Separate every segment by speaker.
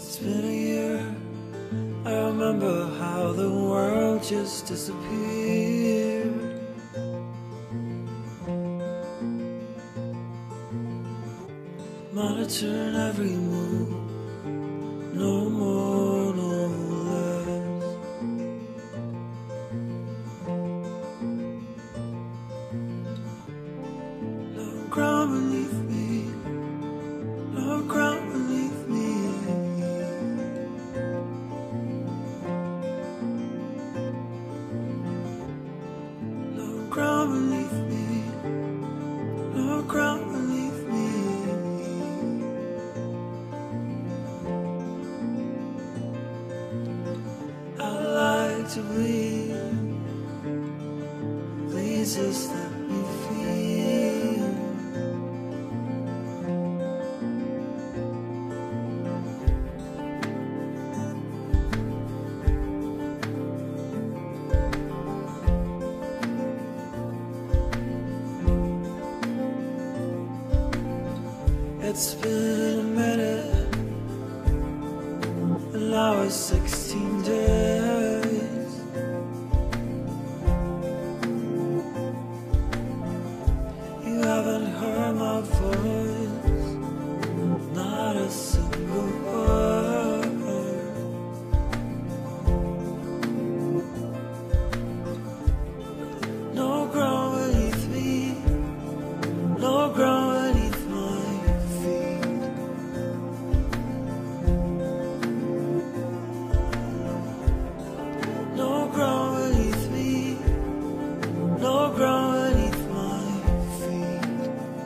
Speaker 1: It's been a year. I remember how the world just disappeared. Monitoring every move, no more, no less. No ground beneath me, no ground beneath me. No ground beneath me, no ground beneath me. I'd like to bleed, please just let me feel. It's been a minute, and now it's 16 days. You haven't heard my voice, not a single word. No ground beneath me, no ground beneath my feet. No ground beneath me, no ground beneath my feet.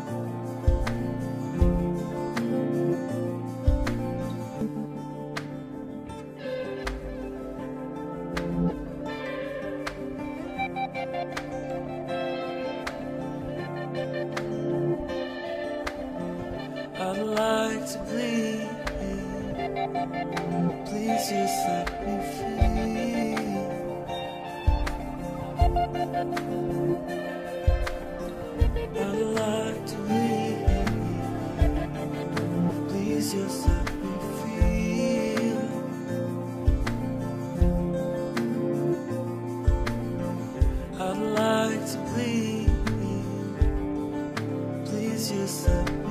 Speaker 1: I'd like to bleed, please just let me feel. I'd like to bleed, please just let me feel. I'd like to bleed, please just let me feel.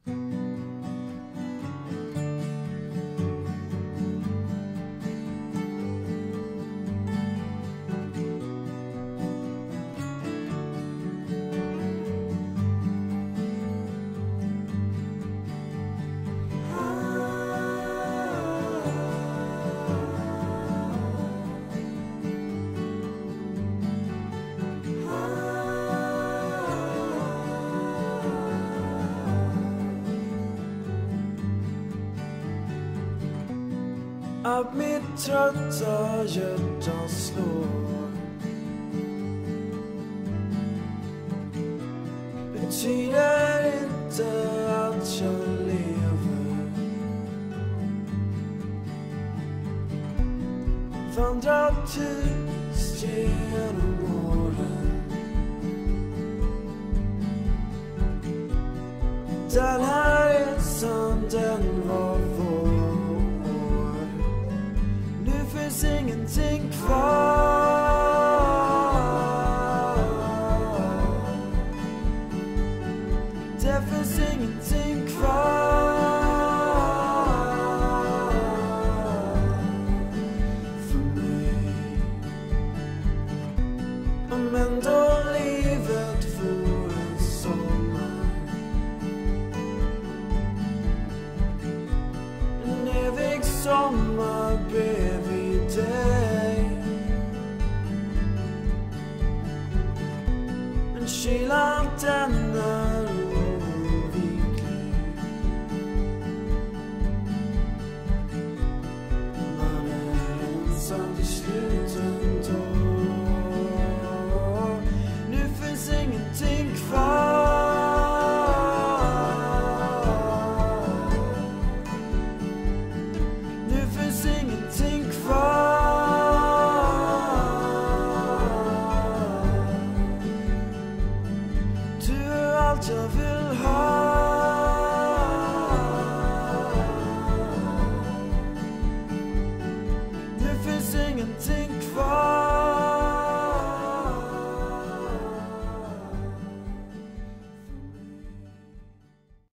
Speaker 1: Att mitt trötta hjärta slår betyder inte att jag lever. Vandrar tyst genom åren. Den här resan, den var vår. Finns ingenting kvar. Det finns ingenting kvar för mig. Om ändå livet vore en sommar, en evig sommar bredvid dig. Men kylan den är oviklig. Man är ensam till slut ändå. Nu finns ingenting